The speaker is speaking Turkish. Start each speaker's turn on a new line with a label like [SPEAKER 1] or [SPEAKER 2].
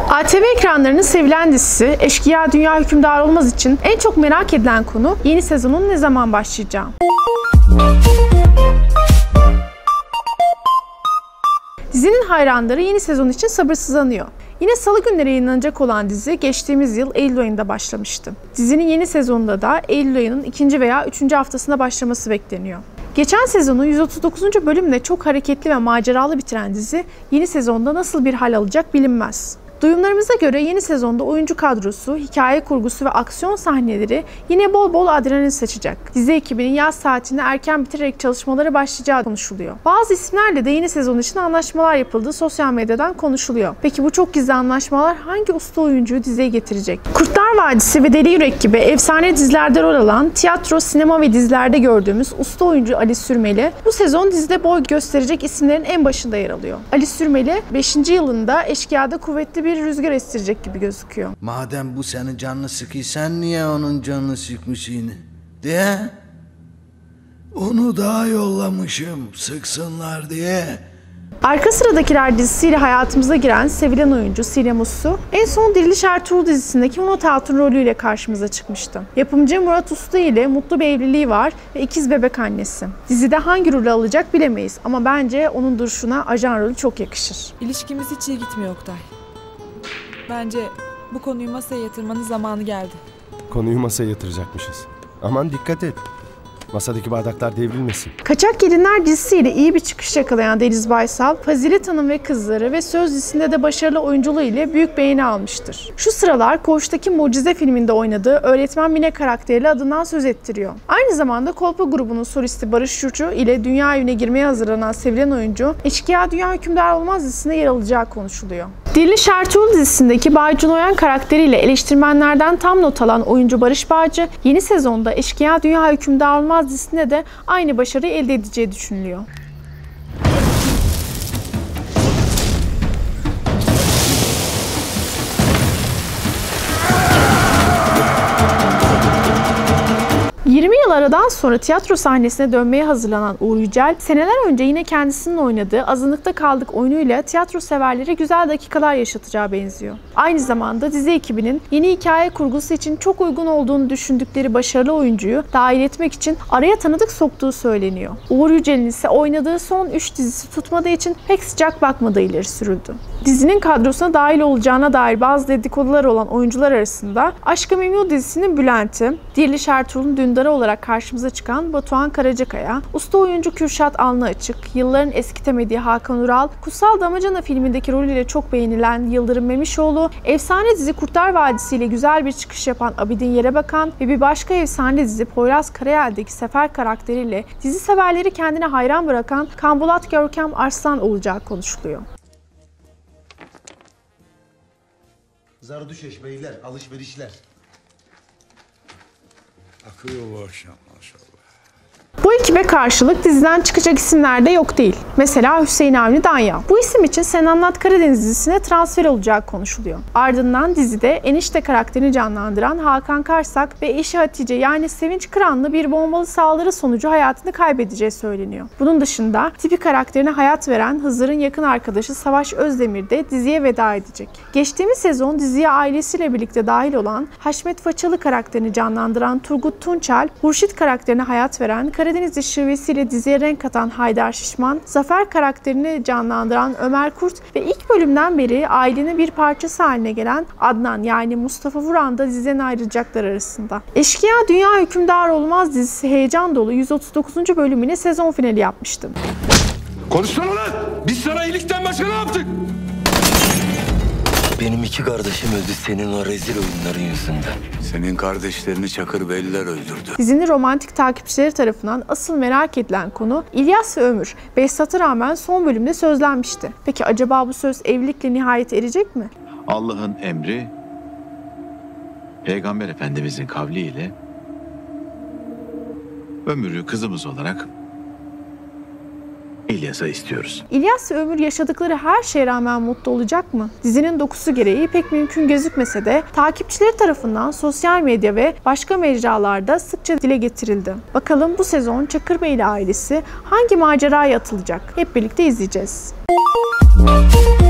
[SPEAKER 1] ATV ekranlarının sevilen dizisi Eşkıya Dünya Hükümdar Olmaz için en çok merak edilen konu yeni sezonun ne zaman başlayacağı. Dizinin hayranları yeni sezon için sabırsızlanıyor. Yine salı günleri yayınlanacak olan dizi geçtiğimiz yıl Eylül ayında başlamıştı. Dizinin yeni sezonunda da Eylül ayının 2. veya 3. haftasında başlaması bekleniyor. Geçen sezonu 139. bölümle çok hareketli ve maceralı bitiren dizi yeni sezonda nasıl bir hal alacak bilinmez. Duyumlarımıza göre yeni sezonda oyuncu kadrosu, hikaye kurgusu ve aksiyon sahneleri yine bol bol adrenalin saçacak. Dizi ekibinin yaz tatilini erken bitirerek çalışmalara başlayacağı konuşuluyor. Bazı isimlerle de yeni sezon için anlaşmalar yapıldığı sosyal medyadan konuşuluyor. Peki bu çok gizli anlaşmalar hangi usta oyuncuyu diziye getirecek? Kurtlar Vadisi ve Deli Yürek gibi efsane dizilerde rol alan, tiyatro, sinema ve dizilerde gördüğümüz usta oyuncu Ali Sürmeli bu sezon dizide boy gösterecek isimlerin en başında yer alıyor. Ali Sürmeli 5. yılında Eşkıya'da kuvvetli bir rüzgar estirecek gibi gözüküyor.
[SPEAKER 2] Madem bu senin canını sıkıyor, sen niye onun canını sıkmış yine? Diye? Onu daha yollamışım sıksınlar diye.
[SPEAKER 1] Arka Sıradakiler dizisiyle hayatımıza giren sevilen oyuncu Sinem Uslu, en son Diriliş Ertuğrul dizisindeki Murat Hatun rolüyle karşımıza çıkmıştı. Yapımcı Murat Uslu ile mutlu bir evliliği var ve ikiz bebek annesi. Dizide hangi rolü alacak bilemeyiz ama bence onun duruşuna ajan rolü çok yakışır.
[SPEAKER 3] İlişkimiz hiç iyi gitmiyor Oktay. Bence bu konuyu masaya yatırmanın zamanı geldi.
[SPEAKER 4] Konuyu masaya yatıracakmışız. Aman dikkat et. Masadaki bardaklar devrilmesin.
[SPEAKER 1] Kaçak Gelinler dizisiyle iyi bir çıkış yakalayan Deniz Baysal, Fazilet Hanım ve Kızları ve Söz dizisinde de başarılı oyunculuğu ile büyük beğeni almıştır. Şu sıralar Koğuş'taki Mucize filminde oynadığı öğretmen Mine karakteriyle adından söz ettiriyor. Aynı zamanda Kolpa grubunun solisti Barış Şucu ile dünya evine girmeye hazırlanan sevilen oyuncu, Eşkıya Dünya Hükümdar Olmaz dizisinde yer alacağı konuşuluyor. Diriliş Ertuğrul dizisindeki Baycun Oyan karakteriyle eleştirmenlerden tam not alan oyuncu Barış Bağcı, yeni sezonda Eşkıya Dünya Hükümdar Olmaz dizisinde de aynı başarıyı elde edeceği düşünülüyor. 20 yıl aradan sonra tiyatro sahnesine dönmeye hazırlanan Uğur Yücel, seneler önce yine kendisinin oynadığı Azınlıkta Kaldık oyunuyla tiyatro severlere güzel dakikalar yaşatacağı benziyor. Aynı zamanda dizi ekibinin yeni hikaye kurgusu için çok uygun olduğunu düşündükleri başarılı oyuncuyu dahil etmek için araya tanıdık soktuğu söyleniyor. Uğur Yücel'in ise oynadığı son 3 dizisi tutmadığı için pek sıcak bakmadığı ileri sürüldü. Dizinin kadrosuna dahil olacağına dair bazı dedikodular olan oyuncular arasında Aşk-ı Memnu dizisinin Bülent'i, Diriliş Ertuğrul'un Dündarı olarak karşımıza çıkan Batuhan Karacakaya, usta oyuncu Kürşat Alnıaçık, yılların eskitemediği Hakan Ural, Kutsal Damacana filmindeki rolüyle çok beğenilen Yıldırım Memişoğlu, efsane dizi Kurtlar Vadisi ile güzel bir çıkış yapan Abidin Yerebakan ve bir başka efsane dizi Poyraz Karayel'deki Sefer karakteriyle dizi severleri kendine hayran bırakan Kambulat Görkem Arslan olacağı konuşuluyor.
[SPEAKER 5] Zardüşeş beyler, alışverişler.
[SPEAKER 6] Akıyor bu akşam maşallah.
[SPEAKER 1] Bu ekibe karşılık diziden çıkacak isimler de yok değil. Mesela Hüseyin Avni Danya. Bu isim için Sen Anlat Karadeniz dizisine transfer olacağı konuşuluyor. Ardından dizide enişte karakterini canlandıran Hakan Karsak ve eşi Hatice yani Sevinç Kıranlı bir bombalı saldırı sonucu hayatını kaybedeceği söyleniyor. Bunun dışında tipi karakterine hayat veren Hızır'ın yakın arkadaşı Savaş Özdemir de diziye veda edecek. Geçtiğimiz sezon diziye ailesiyle birlikte dahil olan Haşmet Façalı karakterini canlandıran Turgut Tunçal, Hurşit karakterine hayat veren Karadenizli şivesiyle diziye renk katan Haydar Şişman, Zafer karakterini canlandıran Ömer Kurt ve ilk bölümden beri ailenin bir parçası haline gelen Adnan yani Mustafa Vuran da diziden ayrılacaklar arasında. Eşkıya Dünya Hükümdar Olmaz dizisi heyecan dolu 139. bölümüne sezon finali yapmıştı.
[SPEAKER 6] Konuşsana lan! Biz sana iyilikten başka ne yaptık?
[SPEAKER 7] Benim 2 kardeşim öldü senin o rezil oyunların yüzünden.
[SPEAKER 6] Senin kardeşlerini Çakırbeyliler öldürdü.
[SPEAKER 1] Dizinin romantik takipçileri tarafından asıl merak edilen konu İlyas ve Ömür. Behzat'a rağmen son bölümde sözlenmişti. Peki acaba bu söz evlilikle nihayete erecek mi?
[SPEAKER 8] Allah'ın emri, Peygamber Efendimizin kavliyle Ömür'ü kızımız olarak İlyas'a istiyoruz.
[SPEAKER 1] İlyas ve Ömür yaşadıkları her şeye rağmen mutlu olacak mı? Dizinin dokusu gereği pek mümkün gözükmese de takipçileri tarafından sosyal medya ve başka mecralarda sıkça dile getirildi. Bakalım bu sezon Çakırbeyli ailesi hangi maceraya atılacak? Hep birlikte izleyeceğiz.